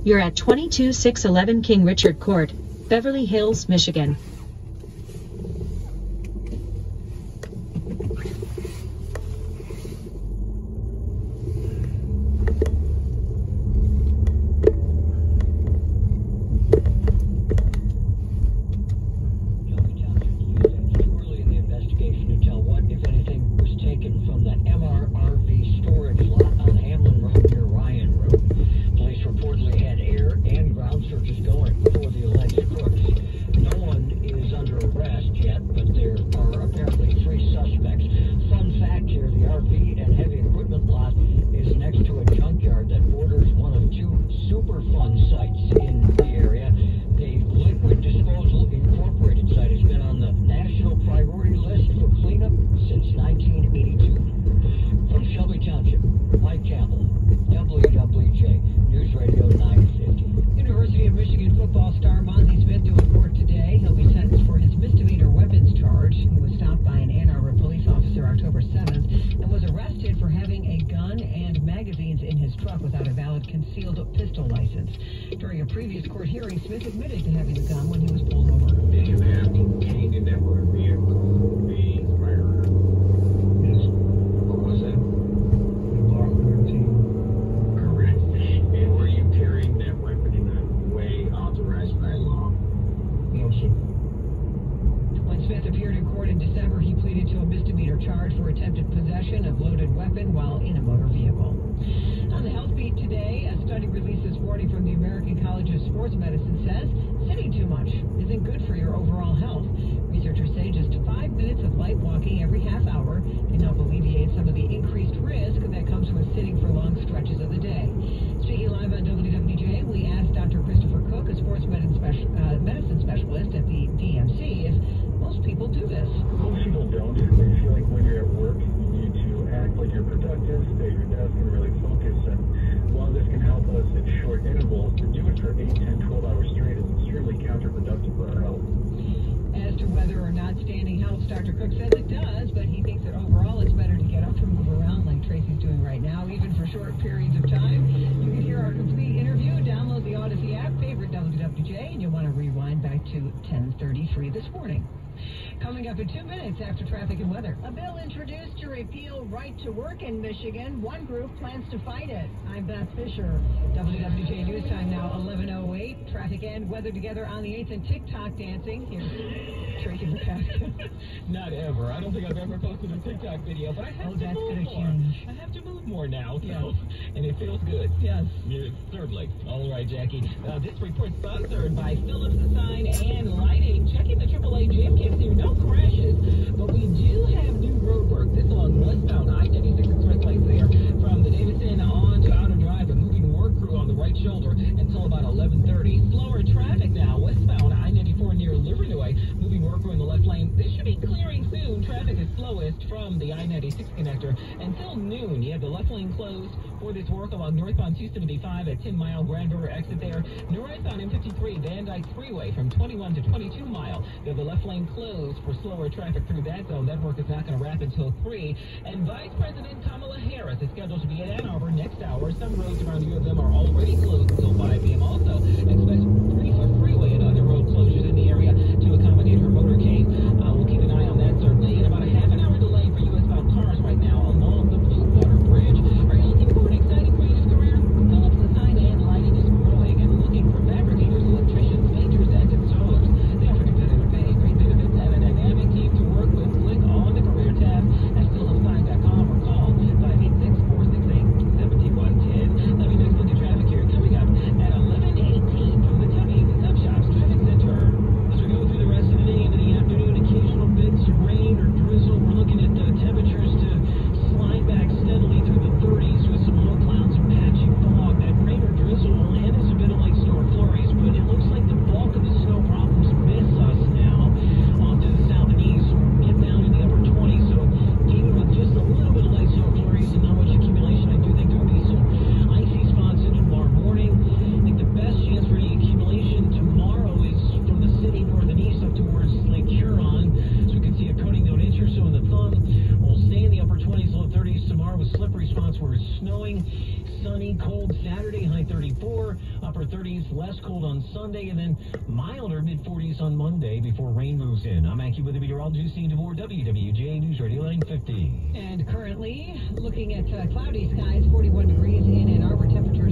You're at 22611 King Richard Court, Beverly Hills, Michigan. Without a valid concealed pistol license. During a previous court hearing, Smith admitted to having the gun when he was pulled over. Did you have contained in that motor vehicle the firearm? Yes. What was it? Block 13. Correct. And were you carrying that weapon in a way authorized by law? No, sir. When Smith appeared in court in December, he pleaded to a misdemeanor charge for attempted possession of loaded weapon while in a motor vehicle. On the Health Beat today, a study released this morning from the American College of Sports Medicine says sitting too much isn't good for your overall health. Researchers say just 5 minutes of light walking every half hour can help alleviate some of the increased risk that comes with sitting for long stretches of the day. Speaking live on WWJ, we asked Dr. Christopher Cook, a sports medicine specialist at the DMC, if most people do this. Most people don't. They feel like when you're at work, you need to act like you're productive, stay at your desk, and really focus. And while this can help us at short intervals, to do it for 8, 10, 12 hours straight is extremely counterproductive for our health. As to whether or not standing helps, Dr. Cook says it does, but he thinks that overall it's better to get up and move around like Tracy's doing right now, even for short periods of time. You can hear our complete interview. Download the Odyssey app, favorite WWJ, and you'll want to rewind back to 10:33 this morning. Coming up in 2 minutes after traffic and weather. A bill introduced to repeal right to work in Michigan. One group plans to fight it. I'm Beth Fisher. WWJ News Time now 11:08. Traffic and weather together on the 8th and TikTok dancing. Here's Tracy McCaskill. Not ever. I don't think I've ever posted a TikTok video, but I have to move more. Change. I have to move more now, so, yes. And it feels good. Yes. Yeah, certainly. All right, Jackie. This report's sponsored by Phillips Design and Lighting. Checking the AAA jam cams here. No crashes, but we do have new road work. This along westbound I-96 expressway there from the Davidson on to Outer Drive. A moving work crew on the right shoulder until about 11:30. Slower traffic now westbound I-94 near Livernois. Moving work crew in the left lane. This should be clearing soon. Traffic is slowest from the I-96 connector until noon. You have the left lane closed for this work along northbound 275 at 10 Mile Grand River exit there. Northbound M53 Van Dyke Freeway from 21 to 22 Mile. You have the left lane closed for slower traffic through that zone. That work is not going to wrap until 3. And Vice President Kamala Harris is scheduled to be in Ann Arbor next hour. Some roads around U of M are already closed until 5 p.m. Also, expect 3-foot freeway and other road closures in the area to accommodate her motorcade. We'll keep an eye on that, certainly. And about a half an hour delay for U.S.-bound cars right now along the Blue Water Bridge. Are you looking for an exciting creative career? Phillips Design and Lighting is growing and looking for fabricators, electricians, painters, and installers. They offer competitive pay, great benefits, and a dynamic team to work with. Click on the career tab at phillipsdesign.com or call 586-468-7110. Let me just look at traffic. upper 30s, less cold on Sunday, and then milder mid-40s on Monday before rain moves in. I'm AccuWeather meteorologist Steve DeVore, WWJ News Radio 950. And currently, looking at cloudy skies, 41 degrees in Ann Arbor, temperature